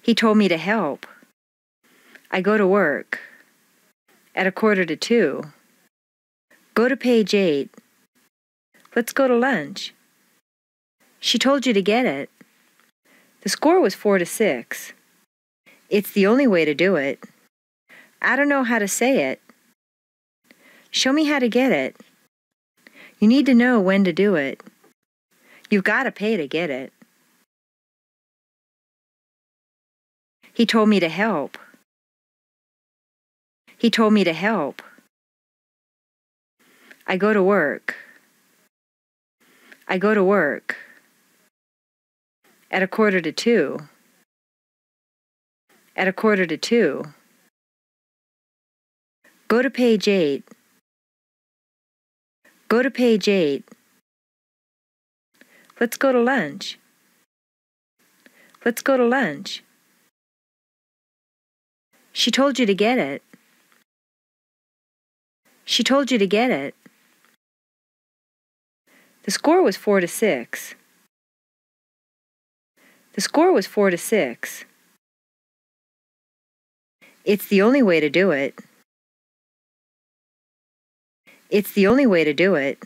He told me to help. I go to work. At 1:45. Go to page 8. Let's go to lunch. She told you to get it. The score was 4-6. It's the only way to do it. I don't know how to say it. Show me how to get it. You need to know when to do it. You've got to pay to get it. He told me to help. He told me to help. I go to work. I go to work. At 1:45. At 1:45. Go to page 8. Go to page 8. Let's go to lunch. Let's go to lunch. She told you to get it. She told you to get it. The score was 4-6. The score was 4-6. It's the only way to do it. It's the only way to do it.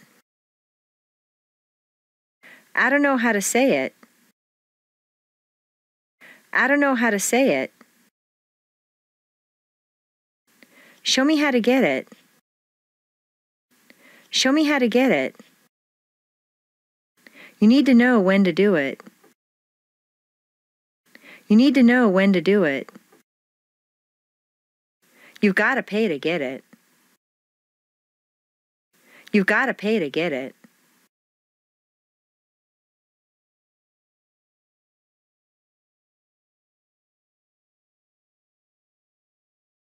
I don't know how to say it. I don't know how to say it. Show me how to get it. Show me how to get it. You need to know when to do it. You need to know when to do it. You've got to pay to get it. You've got to pay to get it.